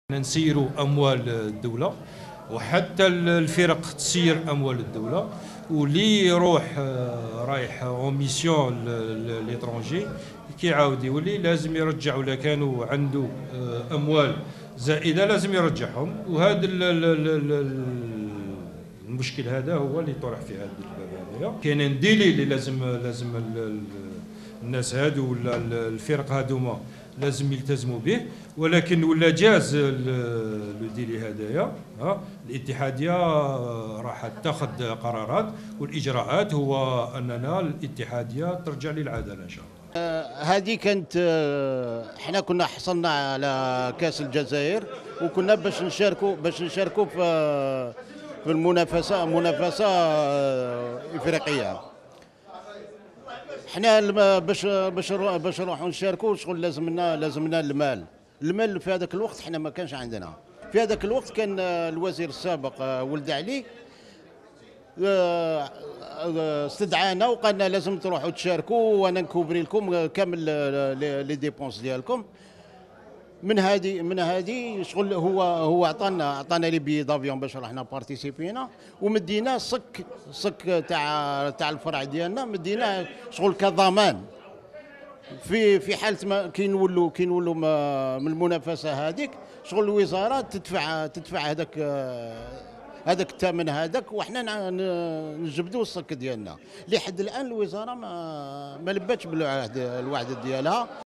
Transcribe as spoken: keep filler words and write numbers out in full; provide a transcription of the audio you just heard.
نسيروا اموال الدوله وحتى الفرق تسير اموال الدوله، واللي يروح رايح اون ميسيون ليترونجي كيعاود يولي لازم يرجع، ولا كانوا عنده اموال زائده لازم يرجعهم. وهذا المشكل هذا هو اللي طرح في هذا الباب هذايا. كاينين ديلي اللي لازم لازم الناس هادو ولا الفرق هادوما لازم يلتزموا به، ولكن ولا جاز لو ديلي هذايا. الاتحاديه راح تاخذ قرارات، والاجراءات هو اننا الاتحاديه ترجع للعداله ان شاء الله. هذه كانت احنا كنا حصلنا على كاس الجزائر، وكنا باش نشاركوا باش نشاركوا في في المنافسه منافسه افريقيه. حنا باش باش باش نروحوا نشاركوا شغل لازمنا لازمنا المال. المال في هذاك الوقت حنا ما كانش عندنا. في هذاك الوقت كان الوزير السابق ولد علي استدعانا وقالنا لازم تروحوا تشاركوا وانا نكوبري لكم كامل لي ديبونس ديالكم. من هذه من هذه شغل هو هو عطانا عطانا لي بي دافيون باش رحنا بارتيسيبينا، ومدينا صك صك تاع تاع الفرع ديالنا، مدينا شغل كضمان في في حاله ما كي نولوا كي نولوا من المنافسه هذيك، شغل الوزاره تدفع تدفع هذاك هذاك الثمن هذاك، وحنا نجبدوا الصك ديالنا. لحد الان الوزاره ما ما لباتش بالوعد الوعد ديالها.